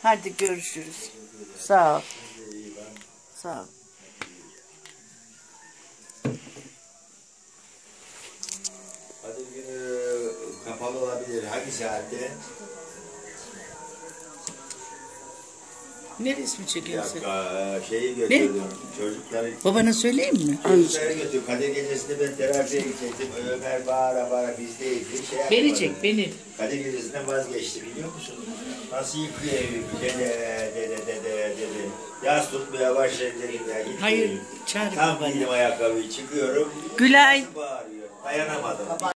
Hadi görüşürüz. Sağ ol. Sağ ol. Hadi günü kapalı olabilir. Hangi saatte? Ne resmi çekiyorsun? Şeyi götürdüm. Çocukları. Babana söyleyeyim mi? Çocukları götürdüm. Kadir gecesinde ben terapiye gidecektim. Ömer bağıra bağıra bizdeydi. Beni çek, beni. Kadir gecesinden vazgeçti biliyor musun? Nasıl yıkıyor evi? Dede. Yaz tutmaya başladı dedim ya. Hayır, çağır Tam babanı. giydim ayakkabıyı çıkıyorum. Gülay. Bağırıyor. Dayanamadım.